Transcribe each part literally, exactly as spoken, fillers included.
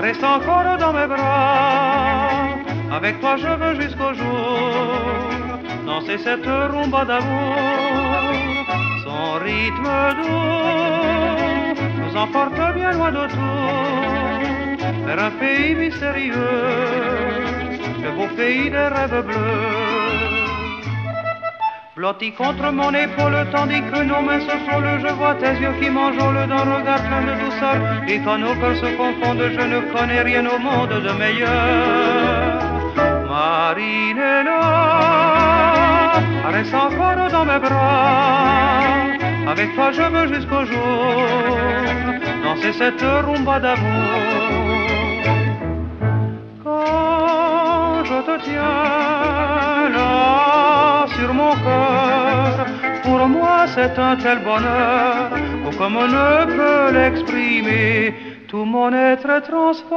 reste encore dans mes bras. Avec toi je veux jusqu'au jour danser cette rumba d'amour. Son rythme doux nous emporte bien loin d'autour, vers un pays mystérieux, le beau pays des rêves bleus. Blotti contre mon épaule, tandis que nos mains se frôlent, je vois tes yeux qui m'enjôlent d'un regard plein de douceur. Et quand nos cœurs se confondent, je ne connais rien au monde de meilleur. Marinella, reste encore dans mes bras. Avec toi je veux jusqu'au jour danser cette rumba d'amour. Quand je te tiens là sur mon cœur, pour moi c'est un tel bonheur que comme on ne peut l'exprimer, tout mon être est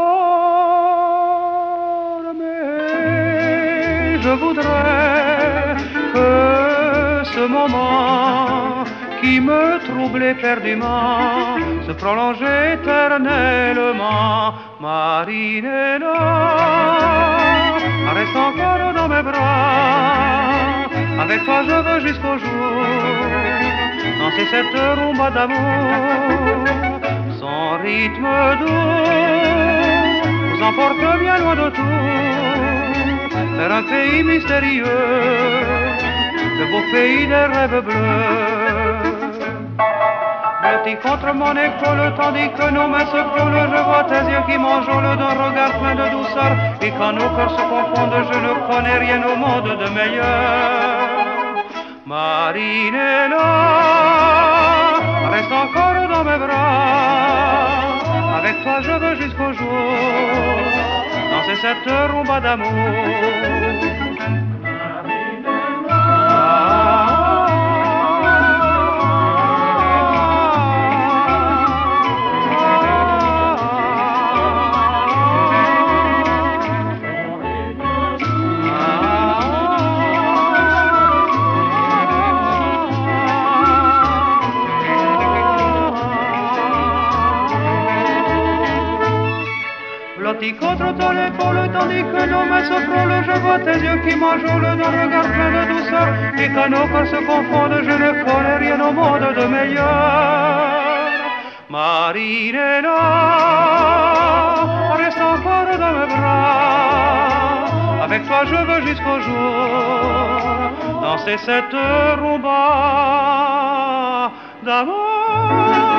transformé. Je voudrais que ce moment qui me trouble éperdument se prolonge éternellement. Marinella, reste encore dans mes bras. Avec toi je veux jusqu'au jour danser cette rumba d'amour. Son rythme doux nous emporte bien loin d'autour, vers un pays mystérieux, le beau pays des rêves bleus. Blotti contre mon épaule, tandis que nos mains se frôlent, je vois tes yeux qui m'enjôlent d'un regard plein de douceur. Et quand nos cœurs se confondent, je ne connais rien au monde de meilleur. Marinella, reste encore dans mes bras. Avec toi je veux jusqu'au jour danser cette rumba d'amour. Blotti contre ton épaule, tandis que nos mains se frôlent, je vois tes yeux qui m'enjôlent d'un regard plein de douceur. Et quand nos corps se confondent, je ne connais rien au monde de meilleur. Marinella, reste encore dans mes bras. Avec toi je veux jusqu'au jour danser cette rumba d'amour.